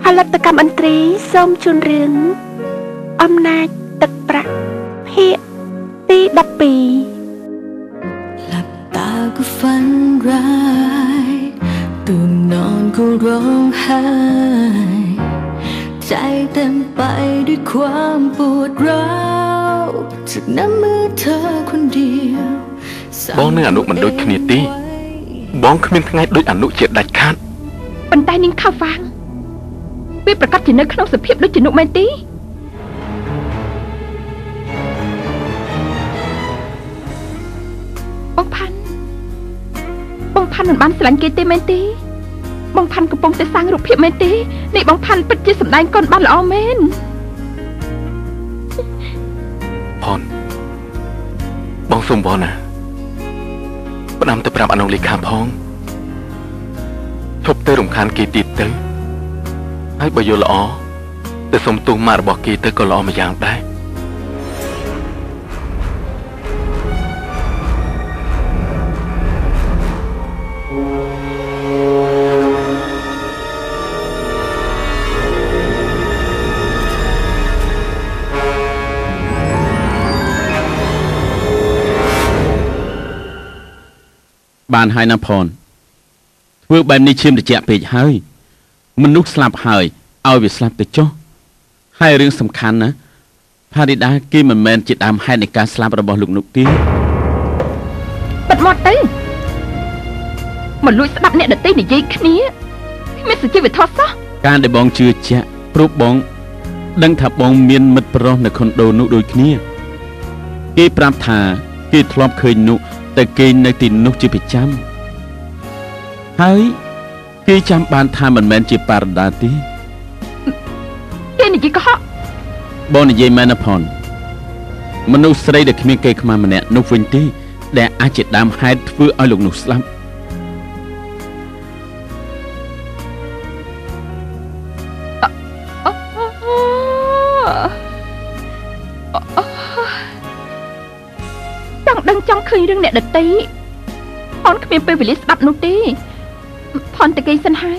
ផលិតកម្មអន្ត្រីសូមជូនរឿងអំណាចទឹកប្រាក់ភាគទី12 หลับตาก็ฝันร้ายตื่นนอนก็ร้องไห้ใจเต็มไปด้วยความปวดร้าวจากน้ำมือเธอคนเดียวบ้องนึกอนุมันโดยคณิตีบ้องขมิ้นทั้งไงโดยอนุเจ็ดดัดขาดปันไตนิ่งข้าวฟังวิประกาศจะนึกขนมสเพียบด้วยจนุกแมนตีบงพันเหมือนบ้านสลันเกตแมนตีบงพันกระปงจะสร้างรูปเพียบแมนตีในบงพันปัจจัยสำนักก่อนบ้านละอเมนพรบ้องสุ่มบอนะปนำแต่ปรับอนุลิขาพองชบเตอร์รำคาญกีติดเตอให้บโยละอแต่สมตูมาบอกกีเตอร์ก็ละอมาอย่างได้บานให้นพรเพื่อแบบนี้เชื่อมจะแจกไปให้มนุษย์สลับให้เอาไปสลับแต่จ้อให้เรื่องสำคัญนะพาดิดากีมันแมนจิตดำให้ในการสลับระบอบลูกนุกตีปัดหมดตีมันลุยสลับเนี่ยเด็ดตีในยี่ขนี้ไม่สุดชีวิตทอดซะการได้บองเชื่อแจกปลุกบองดังถับบองเมียนมัดปรองในคอนโดนุโดยขนี้กีปรามถากีทลอบเคยนุแต่กีในตินนุกจีบจำเฮ้ยกีจำบานทามันแมนจีปาร์ดาตีกีนี่กีก็ฮะบอลนี่ยัยแมนพรมนุษย์ใส่เด็กมีเกย์มามันเนี่ยนุกฟินตีแต่อาจจะดำให้เพื่อเอาลูกนุกสลับจังเคยเรื่องเนี่ยเด็ดตีพอนขมิ้นไปวิลิสดับนุตีพอนตะเกียสันให้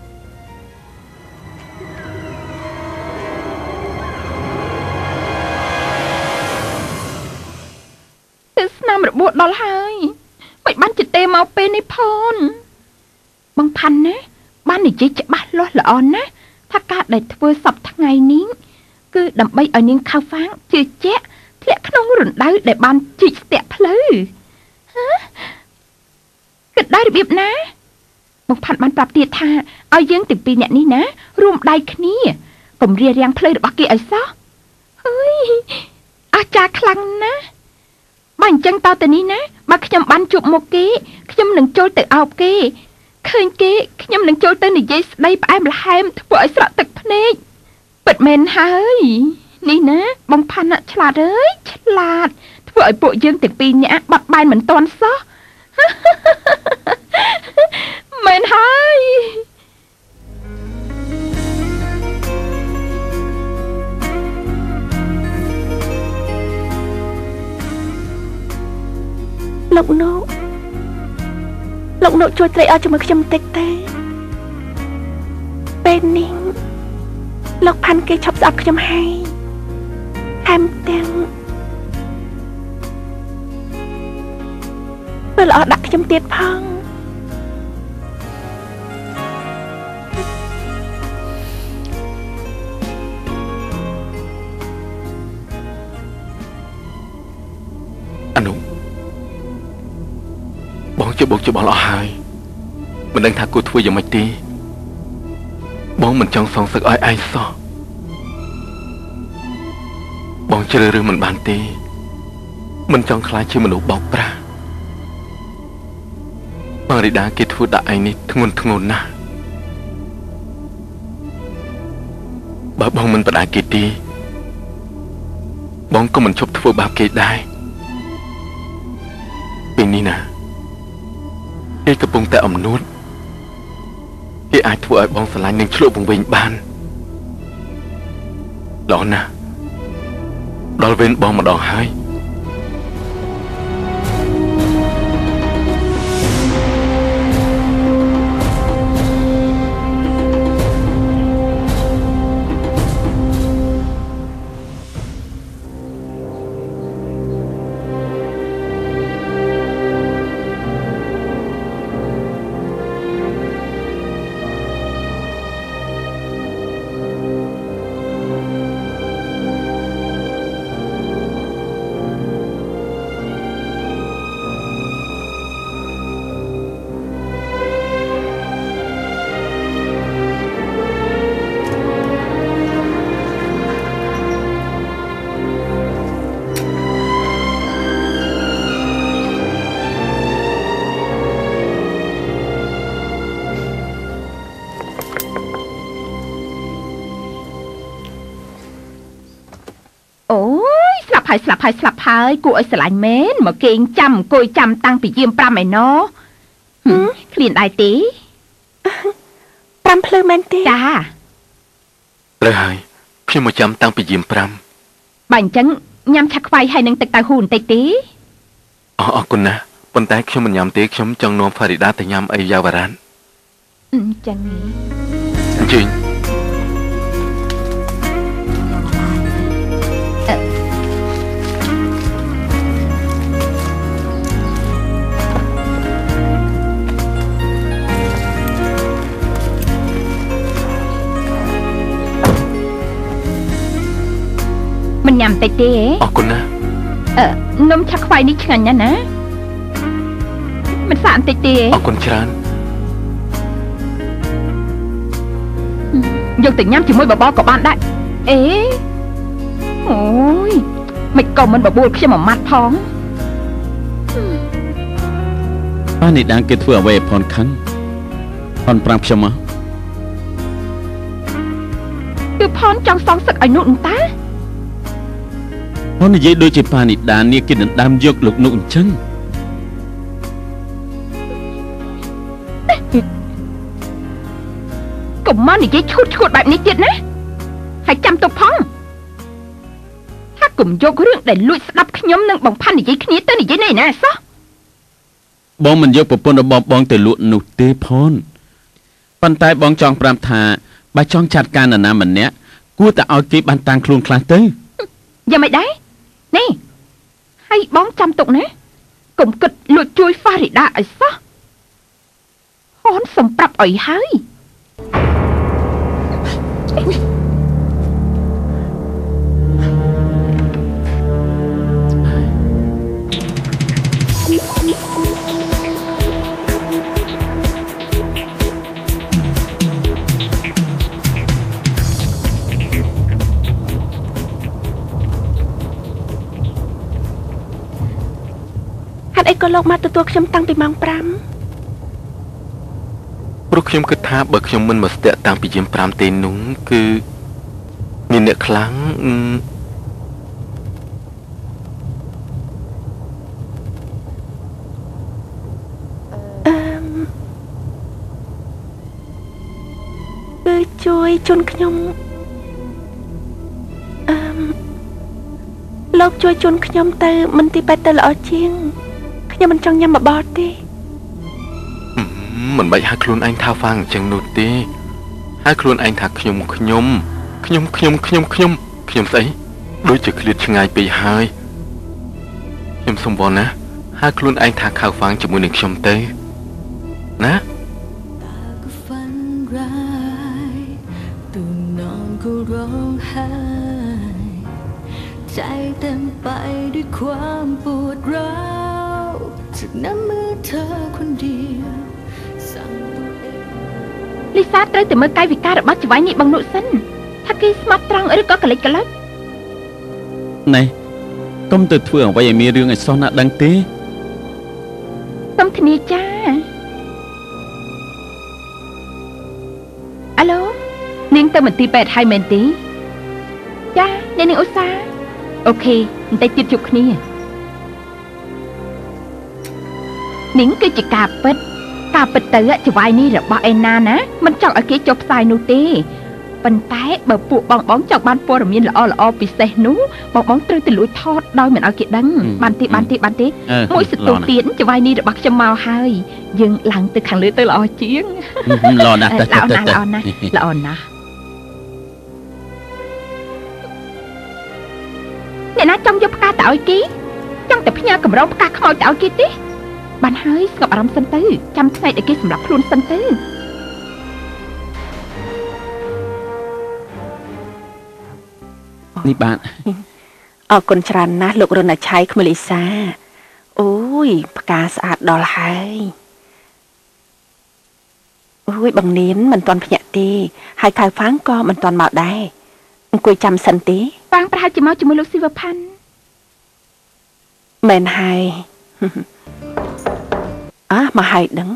เสนามระบุดอลให้ไม่บ้านจิตเตมาเป็นในพอนบางพันนะบ้านนี่จีจะบ้านล้อละอ่อนนะถ้ากาได้ทว่าสับทั้งไงนี้คือดำใบเอานิ่งข้าวฟ้าจืดแจ๊ะเทะขนมรุ่นได้ได้บ้านจีเตะเพลอเกิดได้ระเบียบนะบางพันมันปรับเตียท่าเอาเยื่อติดปีเนี่ยนี่นะรวมได้คนี้ผมเรียเรียงเพลย์บักกี้ไอ้ซอเฮ้ยอาจารย์คลังนะบันจังเตาแต่นี้นะมาขยำบันจุบโมเกะขยำหนึ่งโจลแต่เอาเกะเคยเกะขยำหนึ่งโจลแต่หนึ่งยัยได้ไปมาแฮมทั่วไอ้สระตึกพเนจเปิดเมนเฮ้ยนี่นะบางพันอะฉลาดเลยฉลาดทั่วไอ้ปุยเยื่อติดปีเนี่ยบัดใบเหมือนตอนซอเมนให้ลูกนกช่วยเตะเอาจมูกจำเตะเป็นนิ่งลูกพันเกยชอบสับจำให้แฮมเตียงเวลาดักจำเตียดพังอนุบ้องจะบอกเราหายมันดังทักกูทั่วยังไม่ตีบ้องมันจังสองสักไอ้ซอบ้องเจริญมันบานตีมันจังคล้ายชื่อมนุษย์บอกปลาบางริดาเกทัวดาไอ้นี่ทงนนะบ้องมันประดาเกตีบ้องก็มันชอบทัวบาเกตได้เป็นนี่นะเอกระปงแต่อมนุษย์เอไอทัวไอบองสลายหนึ่งชั่วบงเวงบานหลอนนะดอลเวนบองมาดองหายអូយស្លាប់ហើយគួរឲ្យស្រឡាញ់មែនមកគេងចាំអង្គុយចាំតាំងពីយាម5ឯណោះឃ្លានដែរទេ 5ភ្លឺមែនទេចាត្រូវហើយខ្ញុំមកចាំតាំងពីយាម5 បើអញ្ចឹងញ៉ាំឆាខ្វៃហើយនឹងទឹកតៅហ៊ូបន្តិចទេអរគុណណាស់ប៉ុន្តែខ្ញុំមិនញ៉ាំទេខ្ញុំចង់នាំហ្វារីដាទៅញ៉ាំអីយ៉ាវរ៉ានអញ្ចឹងអញ្ជើញមិនញ៉ាំតិចទេអរគុណណានំឆាខ្វៃនេះឆ្ងាញ់ណាស់ណាមិនសាកបន្តិចទេអរគុណច្រើនយកទៅញ៉ាំជាមួយបបរក៏បានដែរអេអូយមិនក៏មិនបបួលខ្ញុំមួយម៉ាត់ផងប៉ានេះដាងគេធ្វើអ្វីឲ្យផនខឹងផនប្រាប់ខ្ញុំមកគឺផនចង់សងសឹកឲ្យនោះតាផននិយាយដូចជាប៉ានេះដានេះគេដណ្ដើមយកលោកនោះអញ្ចឹងកុំមកនិយាយឈួតបែបនេះទៀតណាហើយចាំទុកផងថាកុំយករឿងដែលលួចស្ដាប់ខ្ញុំនឹងបង្ផាន់និយាយគ្នាទៅនិយាយនេះណាសោះបងមិនយកប្រពន្ធរបស់បងទៅលក់នោះទេផនប៉ុន្តែបងចង់ប្រាប់ថាបើចង់ចាត់ការនរណាម្នាក់គួរតែឲ្យគេបានតាំងខ្លួនខ្លះទៅយ៉ាងម៉េចដែរនេះហើយបងចាំទុកណាកុំគិតលួចជួយហ្វារីដាឲ្យសោះហនសំប្រាប់ឲ្យហើយហេតុអីក៏លោកមកទទួលខ្ញុំតាំងពីម៉ោង5 ព្រោះខ្ញុំគិតថាបើខ្ញុំមិនមកស្ទាក់តាំងពីយាម5ទេនោះគឺមានអ្នកខ្លាំងគឺជួយជូនខ្ញុំលោកជួយជូនខ្ញុំទៅមន្ទីរពេទ្យទៅល្អជាងខ្ញុំមិនចង់ញ៉ាំបបរទេមិនបាច់ហៅខ្លួនឯងថាហ្វាងអញ្ចឹងនោះទេហៅខ្លួនឯងថាខ្ញុំស្អីដូចជាឃ្លាតឆ្ងាយពេកហើយខ្ញុំសុំបងណាហៅខ្លួនឯងថាខៅហ្វាងជាមួយនឹងខ្ញុំទៅណាใจเต็มไปด้วยความปวดร้าวจากน้ำมือเธอคนเดียวสั่งตัวเองលីសាត្រូវតែមើលកាយវិការរបស់ចៅហ្វាយនេះបងនុសិនថាគេស្មោះត្រង់ឬក៏កលិចកលុចណែកុំទៅធ្វើអ្វីឲ្យមានរឿងឲ្យសោះណាដឹងទេសុំធានាចាអាឡូនាងទៅមន្ទីរពេទ្យហើយមែនទេចានាងឧស្សាហ៍អូខេបន្តិចទៀតជួបគ្នានាងគឺជាការពិតទៅចៅហ្វាយនេះរបស់ឯណាណាមិនចង់ឲ្យគេចុះផ្សាយនោះទេប៉ុន្តែបើពួកបងចង់បានព័ត៌មានល្អពិសេសនោះបងត្រូវទៅលួចថតដោយមិនឲ្យគេដឹងបានទេមួយសន្ទុះទៀតចៅហ្វាយនេះរបស់ខ្ញុំមកហើយយើងឡើងទៅខាងលើទៅល្អជាងល្អណាស់ល្អណាស់អ្នកណាចង់យកផ្កាទៅឲ្យគេចង់តែផ្ញើកម្រងផ្កាខ្មោចទៅឲ្យគេទេបានហើយស្ងប់អារម្មណ៍សិនទៅចាំថ្ងៃដែលគេសម្រាប់ខ្លួនសិនទៅនេះបាទអរគុណច្រើនណាស់លោករណឆៃក្មេលីសាអូយផ្កាស្អាតដល់ហើយអូយបងនាងមិនទាន់ភ្ញាក់ទេហើយខៅហ្វាងក៏មិនទាន់មកដែរអង្គុយចាំសិនទេហ្វាងប្រហែលជាមកជាមួយលោកស៊ីវផាន់មែនហើយមកហើយដឹង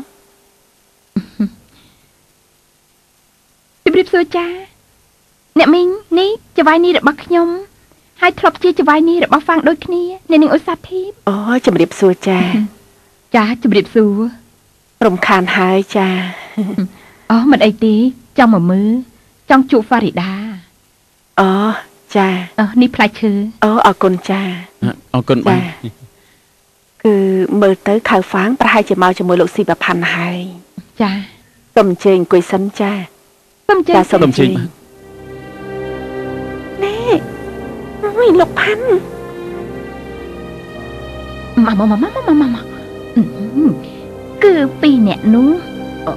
ជម្រាបសួរចាអ្នកមីងនេះចៅហ្វាយនេះរបស់ខ្ញុំហើយធ្លាប់ជាចវាយនេះរបស់ហ្វាំងដូចគ្នាអ្នកនាងឧស្សាហ៍ធីបអូជំរាបសួរចាចាជំរាបសួររំខានហើយចាអូមិនអីទេចង់មកមើលចង់ជួបហ្វារីដាអូចានេះផ្លែឈើអូអរគុណចាអរគុណបាទគឺមើលទៅខៅហ្វាងប្រហែលជាមកជាមួយលោកស៊ីបផាន់ហើយចាសូមអញ្ជើញអង្គុយសិនចាសូមអញ្ជើញសូមអញ្ជើញណែអូយលោកផាន់មកគឺពីរអ្នកនោះអូ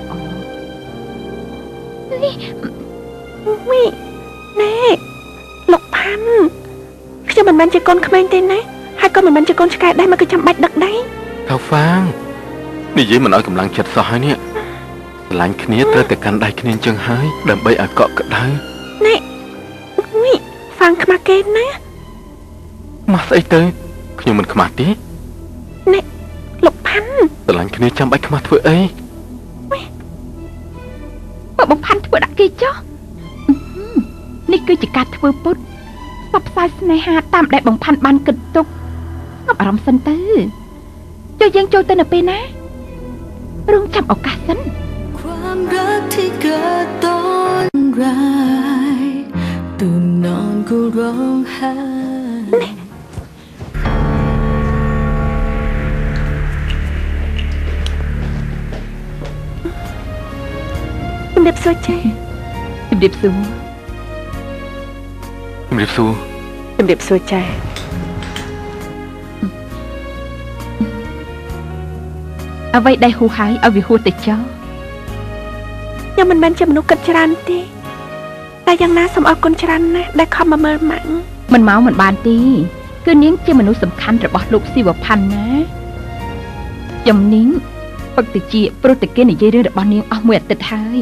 វីណែលោកផាន់ខ្ញុំមិនមែនជាកូនក្មេងទេណាហើយក៏មិនមែនជាកូនឆ្កែដែរមកគឺចាំបាច់ដឹកដែរកៅហ្វាងនិយាយមិនឲ្យកម្លាំងចិត្តសោះហើយនេះស្រឡាញ់គ្នាត្រូវតែកាន់ដៃគ្នាអញ្ចឹងហើយដើម្បីឲ្យកក់ក្ដៅណែវីហ្វាងខ្មាស់គេណាម៉ាស់ស្អីទៅខ្ញុំមិនខ្មាស់ទេណែលោកផាន់ស្រឡាញ់គ្នាចាំបាច់ខ្មាស់ធ្វើអីបើបងផាន់ធ្វើដាក់គេចុះនេះគឺជាការធ្វើពុតផ្សព្វផ្សាយស្នេហាតាមដែលបងផាន់បានគិតទុកស្ងប់អារម្មណ៍សិនទៅចូលយើងចូលទៅនៅពេលណារងចាំឱកាសសិនความรักที่เกิดตอนร้ายตื่นนอนก็ร้องไห้ជំរាបសួរចាជំរាបសួរជំរាបសួរជំរាបសួរចាអ្វីដែលហួសហើយឲ្យវាហួសទៅចោលខ្ញុំមិនមែនជាមនុស្សគិតច្រើនទេតែយ៉ាងណាសូមអរគុណច្រើនណាស់ដែលខំមកមើលម៉ាក់មិនមកមិនបានទេគឺនាងជាមនុស្សសំខាន់របស់លោកស៊ីវផាន់ណាខ្ញុំនាងពឹកទៅជាព្រោះតែគេនិយាយរឿងរបស់នាងអស់មួយអាទិត្យហើយ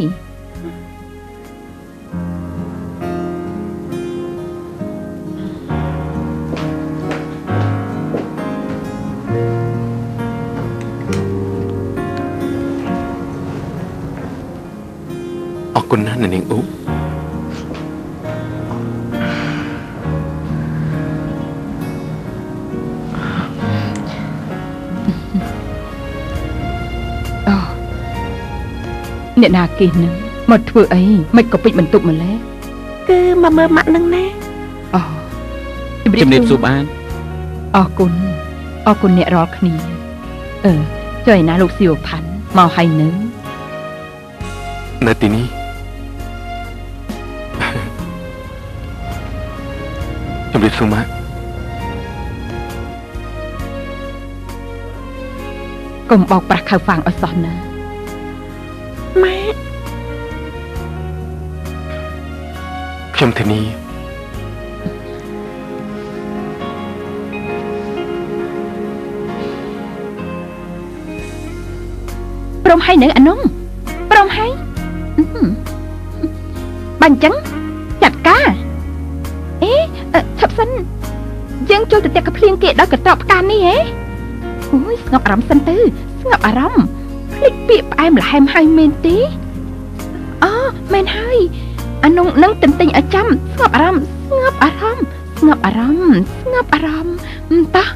អរគុណណាស់នាងអ៊ូអ្នកណាគេនឹងមកធ្វើអីមិនក៏ពេចបន្ទប់ម្លេះគឺមកមើលម៉ាក់នឹងណាអូជំរាបសួរបានអរគុណអ្នករាល់គ្នាចុះឯណាលោកស៊ីវផាន់មកហើយនៅនៅទីនេះជំរាបសួរម៉ាក់កុំបោកប្រាស់ខៅហ្វាងឲ្យសោះណាម៉ាក់ខ្ញុំធានាព្រមហើយនៅអានោះព្រមហើយបាញ់ចឹងចាត់ការឈប់សិនយើងចូលទៅតែកភ្លៀងគេដល់កន្ត្រកផ្កានេះហ៎អូយស្ងប់អារម្មណ៍សិនទៅស្ងប់អារម្មណ៍ភ្លេចពាក្យផ្អែមល្ហែមហើយមែនទេអូមែនហើយអានោះនឹងទន្ទិញឲ្យចាំស្ងប់អារម្មណ៍ស្ងប់អារម្មណ៍ស្ងប់អារម្មណ៍ស្ងប់អារម្មណ៍តោះ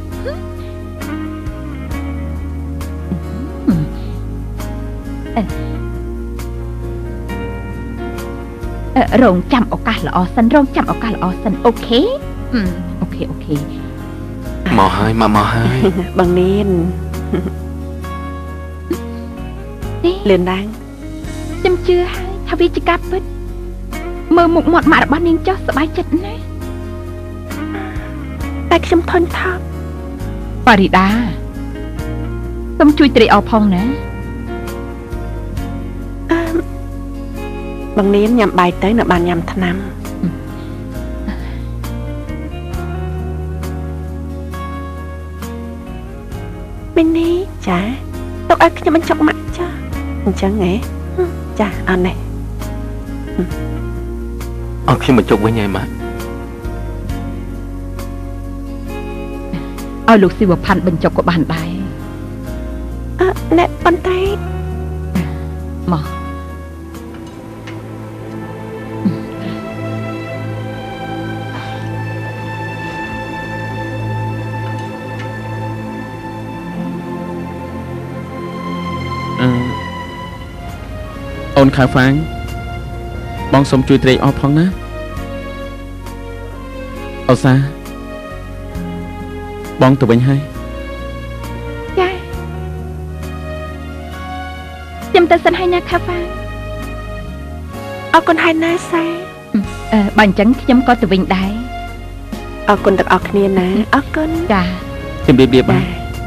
រងចាំឱកាសល្អសិនរងចាំឱកាសល្អសិនអូខេអូខេមកហើយមកហើយបងនាងលឿនឡើងខ្ញុំជឿហើយថាវាជាការពិតមើលមុខមាត់ម៉ាក់របស់នាងចុះសប្បាយចិត្តណាស់តែខ្ញុំធន់ថប់ប៉ារីដាសូមជួយត្រេកអរផងណាបងនាងញ៉ាំបាយទៅនៅបានញ៉ាំថ្នាំមីនីចាទុកឲ្យខ្ញុំបញ្ចុកម៉ាក់ចាអញ្ចឹងហ៎ចាអត់នេះអរខ្ញុំបញ្ចុកវិញហើយម៉ាក់ឲ្យលោកស៊ីវផាន់បញ្ចុកក៏បានដែរណែប៉ុន្តែមកអូនខៅហ្វាងបងសុំជួយត្រេកអរផងណាអូសាបងទៅវិញហើយចាខ្ញុំទៅសិនហើយណាខាហ្វាអរគុណហើយណាសាបើអញ្ចឹងខ្ញុំក៏ទៅវិញដែរអរគុណទាំងអស់គ្នាណាអរគុណចាជំរាបលាបង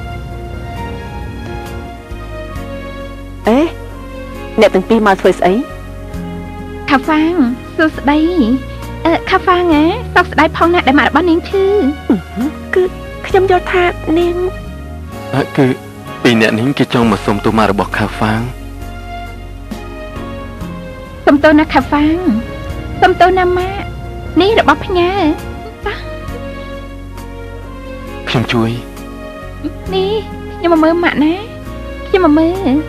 អ្នកទាំងពីរមកធ្វើស្អីខាហ្វាងសួស្ដីខាហ្វាងសោកស្ដាយផងណាស់ដែលម៉ាក់របស់នាងឈឺគឺខ្ញុំយល់ថានាងគឺពីអ្នកនាងគេចង់មកសុំទោសម៉ាក់របស់ខាហ្វាងសុំទោសណាខាហ្វាងសុំទោសណាម៉ាក់នេះរបស់ផ្ញើខ្ញុំជួយនេះខ្ញុំមកមើលម៉ាក់ណាខ្ញុំមកមើល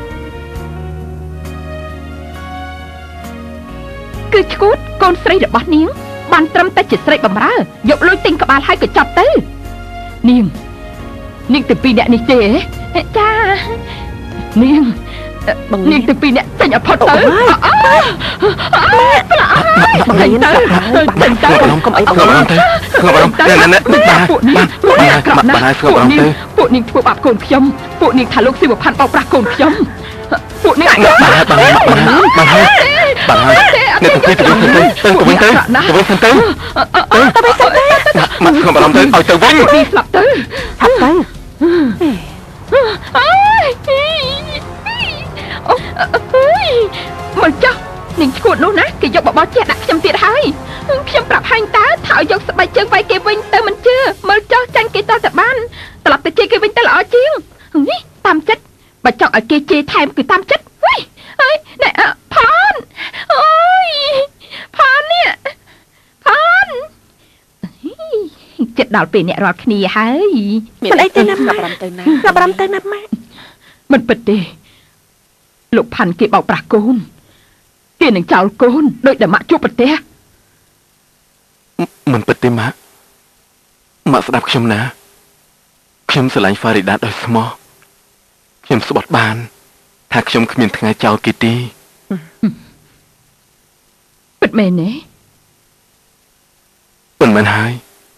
គឺឈួតកូនស្រីរបស់នាងបានត្រឹមតែជាស្រីបំរើយកលុយទិញក្បាលហើយក៏ចាប់ទៅនាងទៅពីអ្នកនេះទេចានាងទៅពីអ្នកចេញអផុតទៅចេញទៅកុំអីបងទៅណែពួកនាងធ្វើបាបកូនខ្ញុំពួកនាងថាលោកស៊ីវផាន់បោកប្រាស់កូនខ្ញុំពួកនាងបានហើយអ្នកទៅទៅវិញទៅមកខ្ញុំបារម្ភទៅឲ្យទៅវិញនេះស្លាប់ទៅឆាប់ទៅមកចុះនាងឈួតនោះណាគេយកបបរជះដាក់ខ្ញុំទៀតហើយខ្ញុំប្រាប់ហាញតាថាឲ្យយកស្បែកជើងវាយគេវិញទៅមិនជឿមើលចុះចាញ់គេតតែបានត្រឡប់ទៅជេរគេវិញទៅល្អជាងនេះតាមចិត្តបើចង់ឲ្យគេជេរថែមគឺតាមចិត្តហើយណែផនអូយផននេះផនចិត្តដល់ពេលអ្នករាល់គ្នាហើយមិនអីទេណាម៉ាក់ទៅណាម៉ាក់មិនពិតទេលោកផាន់គេបោកប្រាស់កូនគេនឹងចោលកូនដោយដែលម៉ាក់ជួបប្រទះមិនពិតទេម៉ាក់ស្ដាប់ខ្ញុំណាខ្ញុំស្រឡាញ់ហ្វារីដាដោយស្មោះខ្ញុំស្បត់បានថាខ្ញុំគ្មានថ្ងៃចោលគេទេពិតមែនទេពិតមែនហើយ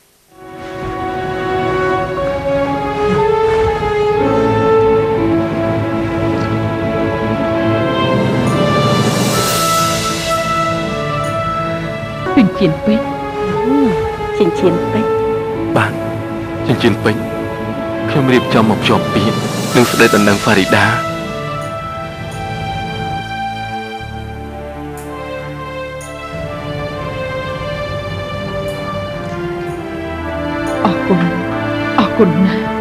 ចិញ្ចៀនពេជ្របាទចិញ្ចៀនពេជ្រខ្ញុំរៀបចំមកភ្ជាប់ពាក្យនឹងស្ដេចដណ្ដឹងហ្វារីដាអរគុណណាស់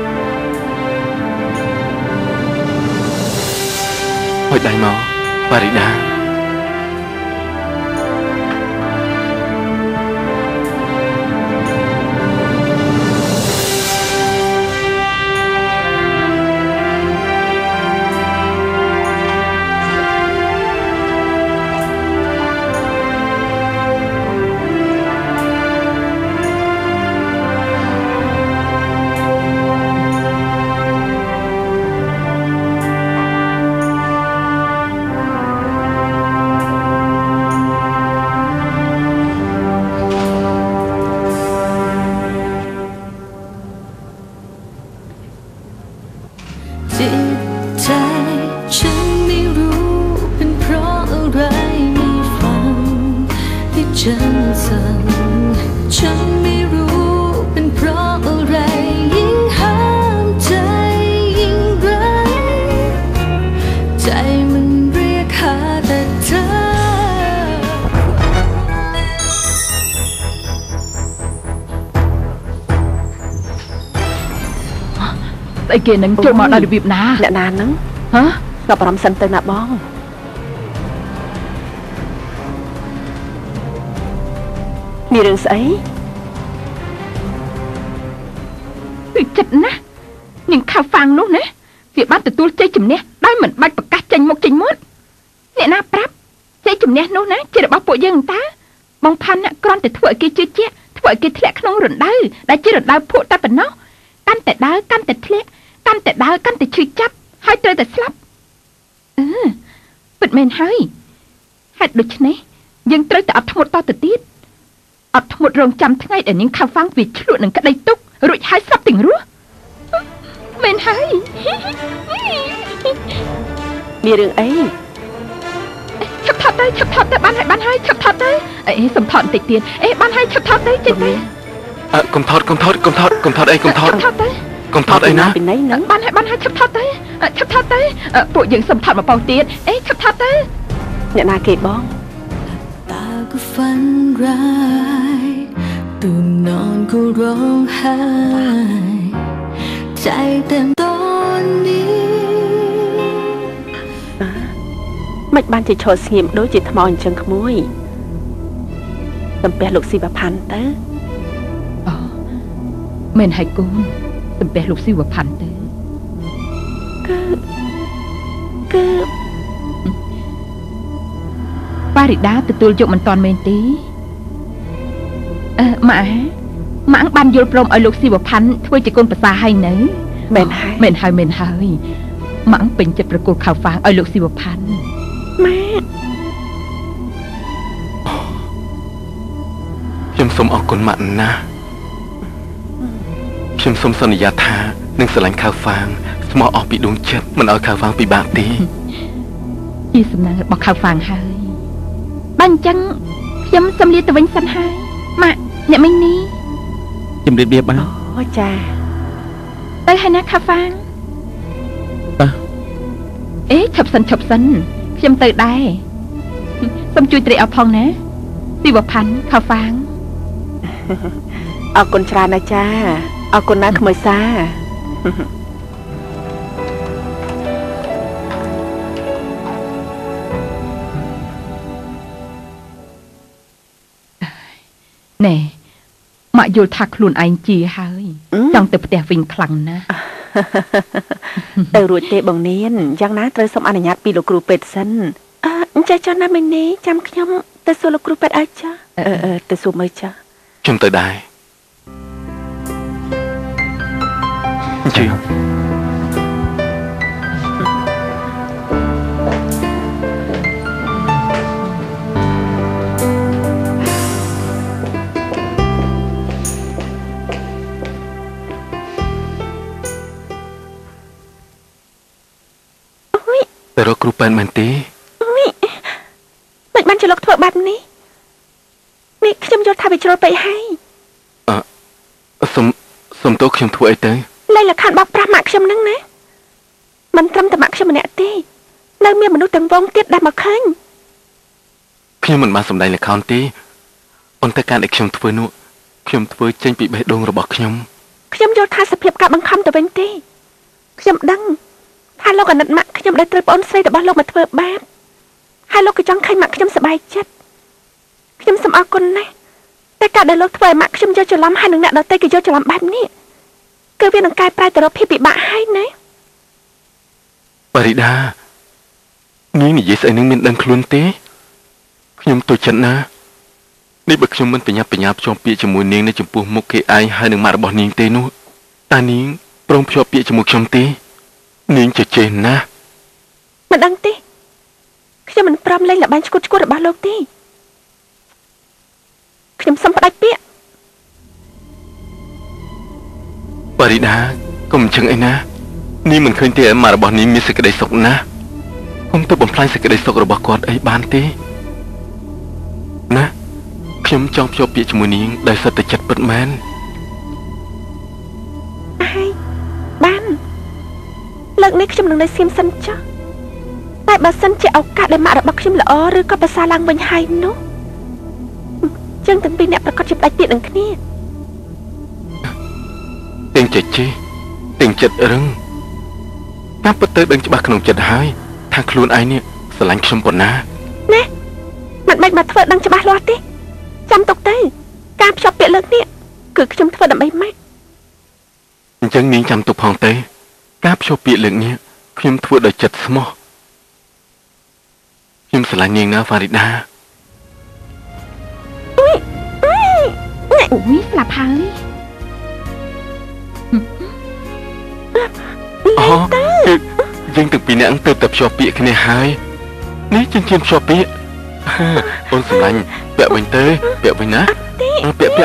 ហើយដៃមកហ្វារីដាស្អីគេនឹងចូលមកដល់របៀបណាអ្នកណាហ្នឹងស្បបារម្ភសិនទៅណាបងមានរឿងស្អីគឺចិត្តណានាងខាវហ្វាំងនោះណាវាបានទទួលជ័យជំនះដោយមិនបាច់ប្រកាសចេញមុខចេញមាត់អ្នកណាប្រាប់ជ័យជំនះនោះណាជារបស់ពួកយើងតាបងផាន់គ្រាន់តែធ្វើឲ្យគេជឿជាក់ធ្វើឲ្យគេធ្លាក់ក្នុងរណ្ដៅដែលជារណ្ដៅភក់តែប៉ុណ្ណោះកាន់តែដើរកាន់តែធ្លាក់កាន់តែដើរកាន់តែឈឺចាប់ហើយត្រូវតែស្លាប់ពិតមែនហើយហេតុដូច្នេះយើងត្រូវតែអត់ធ្មត់តទៅទៀតអត់ធ្មត់រងចាំថ្ងៃដែលនាងខាវហ្វាំងវាឆ្លក់នឹងក្តីទុករួចហើយស្លាប់ទាំងរស់មែនហើយមានរឿងអីឈប់ថតទៅបានហើយឈប់ថតទៅអេសំថតបន្តិចទៀតបានហើយឈប់ថតទៅចេញទៅកុំថតអីកុំថតអីណាពីណីហ្នឹងបានហើយឈប់ថតទៅពួកយើងសំថតមកបោទៀតឈប់ថតទៅអ្នកណាគេបងตาก็ฝันร้ายตื่นนอนก็ร้องไห้ใจเต็มตอนนี้មិនបានជាឈរស្ងៀមដូចជាថ្មអញ្ចឹងក្មួយសំពះលោកស៊ីវផាន់ទៅអូមែនហើយកូនសំពះលោកស៊ីវផាន់ទៅគឺប៉ារីដាទទួលយកមិនតាន់មែនទេម៉ាក់បានយល់ព្រមឲ្យលោកស៊ីវផាន់ធ្វើជាកូនប្រសាហើយនៅមែនហើយម៉ាក់ពេញចិត្តប្រគល់ខាវហ្វាងឲ្យលោកស៊ីវផាន់ម៉ាក់ខ្ញុំសូមអរគុណម៉ាក់ណាស់ខ្ញុំសូមសន្យាថានឹងស្រឡាញ់ខាវហ្វាងស្មោះអស់ពីដួងចិត្តមិនឲ្យខាវហ្វាងពិបាកទេជាសំណាងរបស់ខាវហ្វាងហើយបើអញ្ចឹងខ្ញុំសូមលាទៅវិញសិនហើយម៉ាក់អ្នកមីងនេះជំរាបលាបាទអូចាទៅហើយណាខាវហ្វាងឈប់សិនខ្ញុំទៅដែរសូមជួយត្រេកអរផងណាស៊ីវផាន់ខាវហ្វាងអរគុណច្រើនណាស់ចាអរគុណណាស់ក្មួយសាណែម៉ាក់យល់ថាខ្លួនឯងជាហើយចង់ទៅផ្ទះវិញខ្លាំងណាស់ទៅរួចទេបងនាងយ៉ាងណាត្រូវសូមអនុញ្ញាតពីលោកគ្រូពេទ្យសិនចាចុះណាមីនីចាំខ្ញុំទៅសួរលោកគ្រូពេទ្យឲ្យចាទៅសួរមើលចាខ្ញុំទៅដែរជឿទៅរកគ្រូពេទ្យមែនទេមិនបានជាលោកធ្វើបែបនេះខ្ញុំយល់ថាវាជ្រុលពេកហើយសុំទោសខ្ញុំធ្វើអីទៅលែងលក្ខខណ្ឌបោកប្រាស់ម៉ាក់ខ្ញុំហ្នឹងណាមិនត្រឹមតែម៉ាក់ខ្ញុំម្នាក់ទេនៅមានមនុស្សទាំងវងទៀតដែលមកឃើញខ្ញុំមិនបានសម្ដែងលក្ខខណ្ឌទេប៉ុន្តែការដែលខ្ញុំធ្វើនោះខ្ញុំធ្វើចេញពីបេះដូងរបស់ខ្ញុំយល់ថាសភាពការបង្ខំទៅវិញទេខ្ញុំដឹងថាលោកអាណិតម៉ាក់ខ្ញុំដែលត្រូវប្អូនស្រីរបស់លោកមកធ្វើបាបហើយលោកក៏ចង់ឃើញម៉ាក់ខ្ញុំសប្បាយចិត្តខ្ញុំសូមអរគុណណាស់តែការដែលលោកធ្វើឲ្យម៉ាក់ខ្ញុំយកច្រឡំហើយនឹងអ្នកដទៃក៏យកច្រឡំបែបនេះគឺវានឹងកែប្រែទៅរកភាពពិបាកហើយណាប៉ារីដានាងនិយាយស្អីនឹងមានដឹងខ្លួនទេខ្ញុំទុចិត្តណានេះបើខ្ញុំមិនបញ្ញាភ្ជាប់ពាក្យជាមួយនាងនៅចំពោះមុខគេឯងហើយនឹងម៉ាក់របស់នាងទេនោះតើនាងព្រមភ្ជាប់ពាក្យជាមួយខ្ញុំទេនាងចេះណាស់មិនដឹងទេខ្ញុំមិនព្រមលេងល្បែងឈួតរបស់លោកទេខ្ញុំសុំផ្ដាច់ពាក្យប៉ារីដាកុំអញ្ចឹងអីណានាងមិនឃើញទេម៉ាក់របស់នាងមានសេចក្តីសុខណាស់កុំទៅបំផ្លាញសេចក្តីសុខរបស់គាត់អីបានទេណាខ្ញុំចង់ភ្ជាប់ពាក្យជាមួយនាងដោយសិតតែចិត្តពិតមែនបានលើកនេះខ្ញុំនឹងនៅស្ងៀមសិនចាស់តែបើសិនជាឱកាសដែលម៉ាក់របស់ខ្ញុំល្អឬក៏ប្រសើរឡើងវិញហើយនោះចឹងទាំងពីរអ្នកប្រកាសជាផ្ដាច់ពាក្យនឹងគ្នាទាំងចិត្តរឹងតាមពិតទៅដឹងច្បាស់ក្នុងចិត្តហើយថាខ្លួនឯងនេះស្រឡាញ់ខ្ញុំប៉ុណ្ណាណែមិនបាច់មកធ្វើដឹងច្បាស់លាស់ទេចាំទុកទៅការភ្ជាប់ពាក្យលើកនេះគឺខ្ញុំធ្វើដើម្បីម៉ាក់អញ្ចឹងនាងចាំទុកផងទេការភ្ជាប់ពាក្យលើកនេះខ្ញុំធ្វើដោយចិត្តស្មោះខ្ញុំស្រឡាញ់នាងណាហ្វារីដាស្លាប់ហើយយើងទាំងពីរនាក់ទៅតែភ្ជាប់ពាក្យគ្នាហើយនេះជាភ្ជាប់ពាក្យអូនសម្លាញ់ពាក់វិញទៅពាក់វិញណាពាក់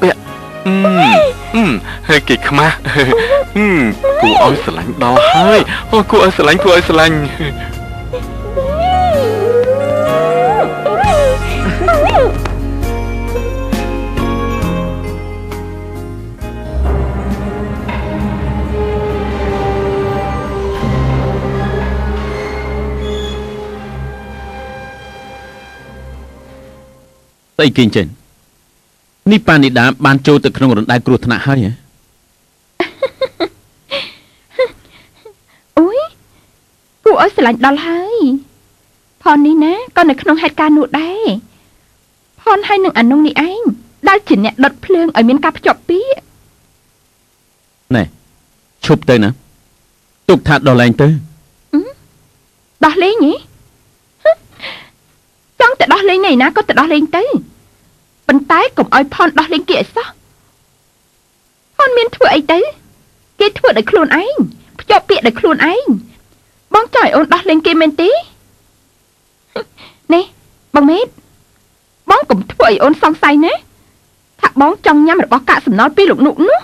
ហើយគេខ្មាស់គួរឲ្យស្រឡាញ់ដល់ហើយអូគួរឲ្យស្រឡាញ់ស្អីគេចេញនេះប៉ានីដាបានចូលទៅក្នុងរណ្ដៅគ្រោះថ្នាក់ហើយហ៎អូយគួរឲ្យស្រឡាញ់ដល់ហើយផននេះណាក៏នៅក្នុងហេតុការណ៍នោះដែរផនហើយនឹងអានុងនេះឯងដែលជាអ្នកដុតភ្លើងឲ្យមានការភ្ជាប់ពាក្យណែឈប់ទៅណាទុកថាដល់លែងទៅដោះលែងហ៎ចង់ទៅដោះលែងណែណាក៏ទៅដោះលែងទៅប៉ុន្តែកុំឲ្យផនដោះលែងគេឲ្យសោះផនមានធ្វើអីទៅគេធ្វើដោយខ្លួនឯងភ្ជាប់ពាក្យដោយខ្លួនឯងបងចង់ឲ្យអូនដោះលែងគេមែនទេនេះបងមេតបងកុំធ្វើឲ្យអូនសង្ស័យណាថាបងចង់ញ៉ាំរបស់កាកសំណល់ពីលោកនុកនោះ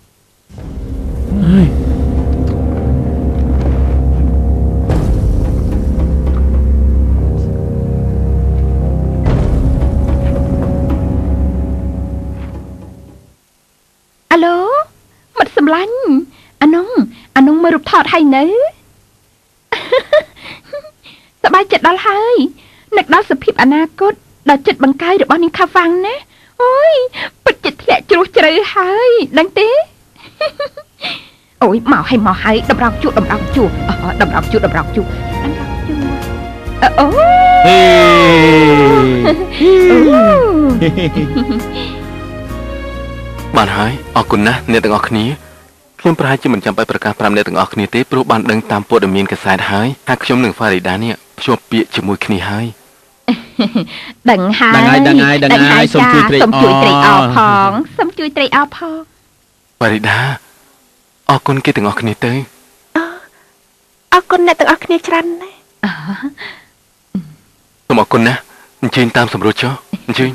អាឡូមិត្តសម្លាញ់អានុងមើលរូបថតឲ្យនៅសប្បាយចិត្តដល់ហើយនឹកដល់សភាពអនាគតដល់ចិត្តបង្កាយរបស់នាងខាវ៉ាំងណាអូយពិតជាធ្លាក់ជ្រោះជ្រៅហើយដឹងទេអូយមកហើយតម្រង់ជួបអូហេបានហើយអរគុណណាស់អ្នកទាំងអស់គ្នាខ្ញុំប្រហែលជាមិនចាំបាច់ប្រកាសប្រាប់អ្នកទាំងអស់គ្នាទេព្រោះបានដឹងតាមព័ត៌មានកសែតហើយថាខ្ញុំនិងហ្វារីដានេះភ្ជាប់ពាក្យជាមួយគ្នាហើយដឹងហើយសូមជួយត្រេកអរផងហ្វារីដាអរគុណគេទាំងអស់គ្នាទៅអរគុណអ្នកទាំងអស់គ្នាច្រើនណាស់សូមអរគុណណាស់អញ្ជើញតាមសម្រួលចុះអញ្ជើញ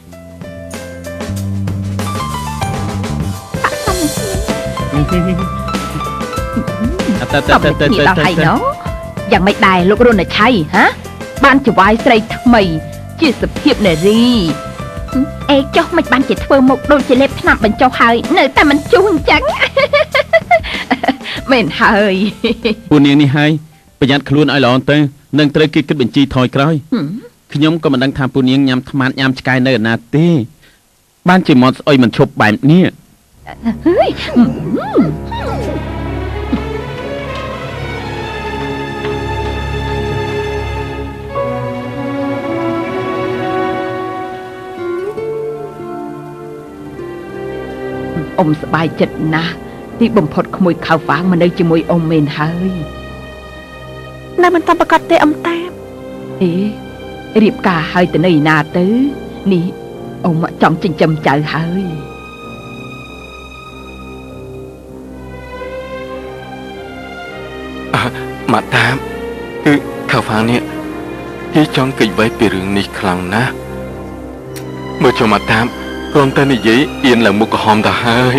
យ៉ាងមិនដែរលោករណឆៃហាបានចវាយស្រីថ្មីជាសភាពនារីអេចុះមិនបានជាធ្វើមុខដូចជាលេបថ្នាំបញ្ចុះហើយនៅតែមិនជុះអញ្ចឹងមែនហើយពូនាងនេះហើយប្រយ័ត្នខ្លួនឲ្យល្អទៅនឹងត្រូវគេគិតបញ្ជីថយក្រោយខ្ញុំក៏មិនដឹងថាពូនាងញ៉ាំថ្មាតញ៉ាំឆ្កែនៅណាទេបានជាមាត់ស្អុយមិនឈប់បែបនេះអ៊ំសប្បាយចិត្តណាស់ទីបំផុតក្មួយខៅហ្វាងមកនៅជាមួយអ៊ំមែនហើយនៅមិនតាមប្រកាសទេអ៊ំតាអេរៀបការឲ្យទៅនៅណាទៅនេះអ៊ំចង់ចិញ្ចឹមចៅហើយមកតាមគឺខៅហ្វាងនេះគេចង់កិច្ចវេះពីរឿងនេះខ្លាំងណាស់មើលចូលមកតាមគ្រាន់តែនិយាយអៀនឡើងមុខក្រហមទៅហើយ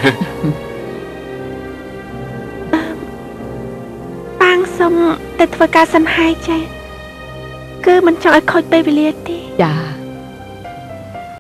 ប៉ាងសុំតែធ្វើការសន្ហាចេះគឺមិនចង់ឲ្យខូចពេលវេលាទេចា